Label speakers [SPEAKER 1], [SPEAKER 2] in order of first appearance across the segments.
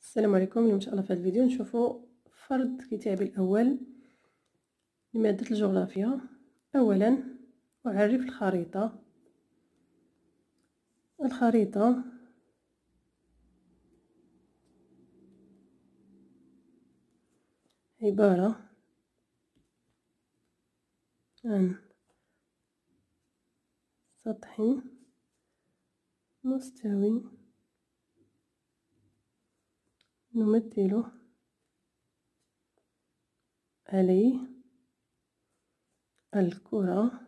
[SPEAKER 1] السلام عليكم. اليوم ان شاء الله في هذا الفيديو نشوفوا فرض كتابي الاول لماده الجغرافيا. اولا اعرف الخريطه عباره عن سطح مستوي نمثل عليه الكرة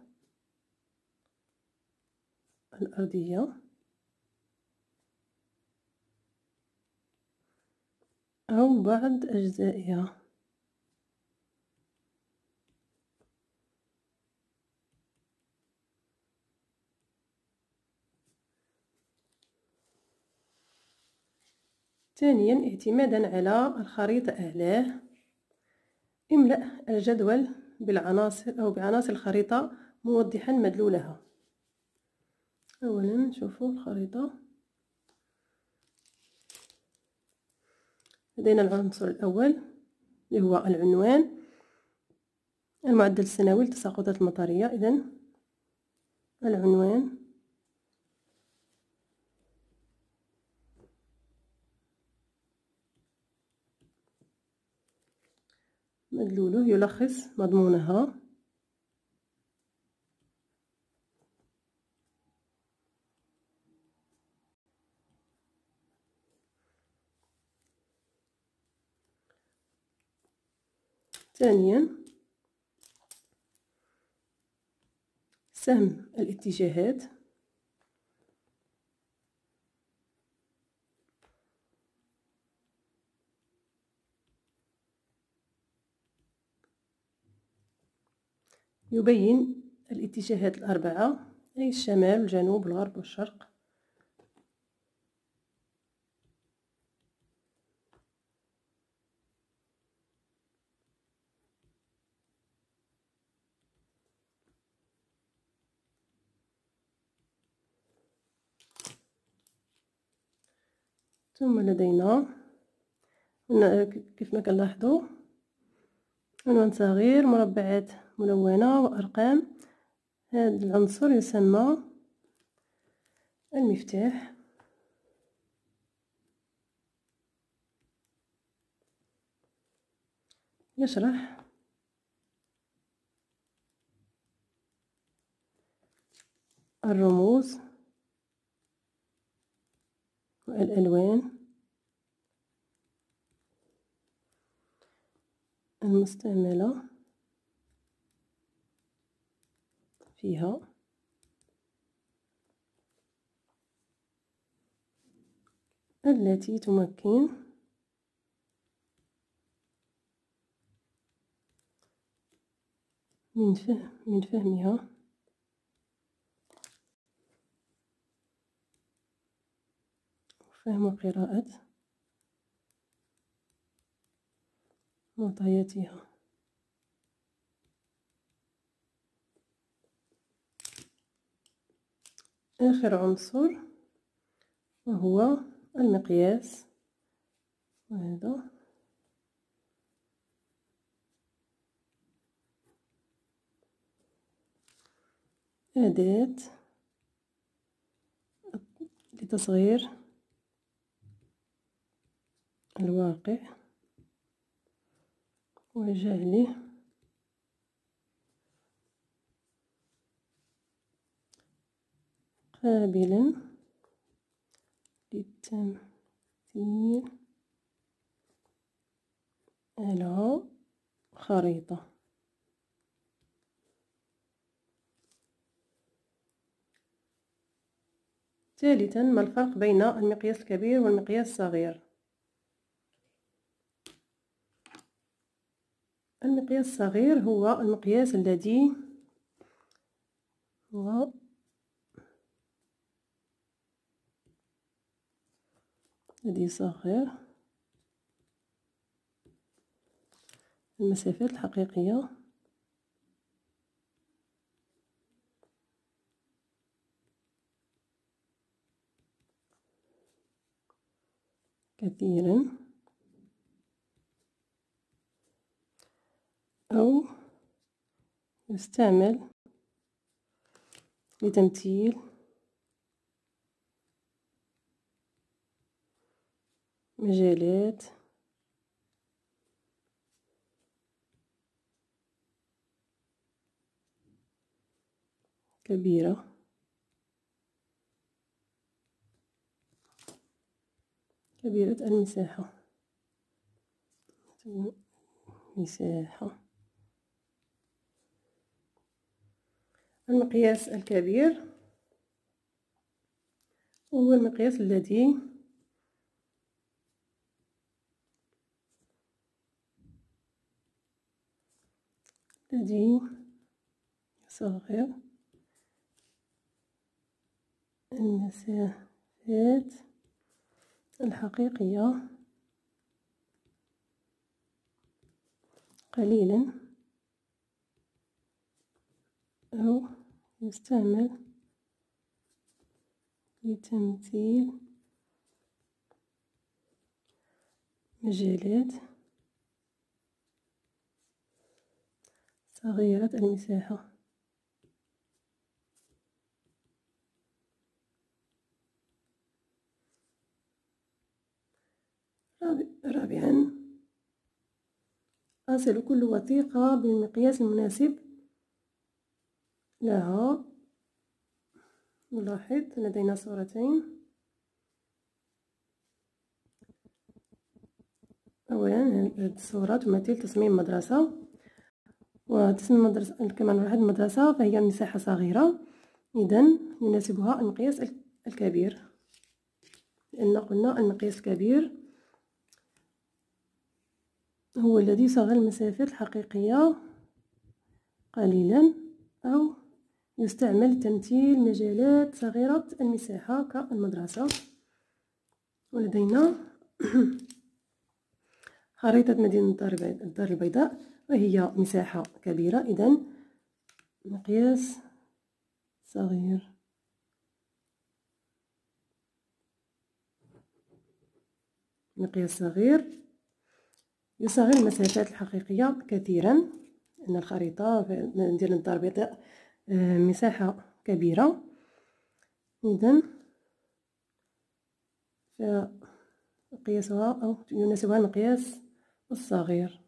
[SPEAKER 1] الأرضية أو بعض أجزائها. ثانيا اعتمادا على الخريطة أعلاه املأ الجدول بالعناصر أو بعناصر الخريطة موضحا مدلولها. أولا نشوفوا الخريطة. لدينا العنصر الأول اللي هو العنوان، المعدل السنوي للتساقطات المطرية. إذن العنوان مدلوله يلخص مضمونها. ثانيا سهم الاتجاهات. يبين الاتجاهات الأربعة، أي الشمال والجنوب والغرب والشرق. ثم لدينا كيف ما كنلاحظوا عنوان صغير، مربعات ملونة وأرقام. هذا العنصر يسمى المفتاح. يشرح الرموز والألوان المستعملة فيها، التي تمكن من فهمها وفهم قراءة معطياتها. آخر عنصر وهو المقياس، وهذا أداة لتصغير الواقع وجعله قابلا للتمثيل على خريطة. ثالثا، ما الفرق بين المقياس الكبير والمقياس الصغير؟ المقياس الصغير هو المقياس الذي يصغر المسافات الحقيقية كثيرا يستعمل لتمثيل مجالات كبيرة المساحة. المقياس الكبير هو المقياس الذي يصغر المسافات الحقيقية قليلا، أو يستعمل لتمثيل مجالات صغيرة المساحة. رابعا، أصل كل وثيقة بالمقياس المناسب لها. نلاحظ لدينا صورتين. أولا هذه الصورة تمثل تصميم مدرسة، وتصميم مدرسة كما نلاحظ المدرسة فهي مساحة صغيرة، إذن يناسبها المقياس الكبير، لأن قلنا المقياس الكبير هو الذي يصغر المسافات الحقيقية قليلا، أو يستعمل لتمثيل مجالات صغيرة المساحة كالمدرسة. ولدينا خريطة مدينة الدار البيضاء، وهي مساحة كبيرة، إذن مقياس صغير. مقياس صغير يصغر المسافات الحقيقية كثيرا، لأن الخريطة ديال الدار البيضاء مساحة كبيرة، إذن فقياسها أو يناسبها المقياس الصغير.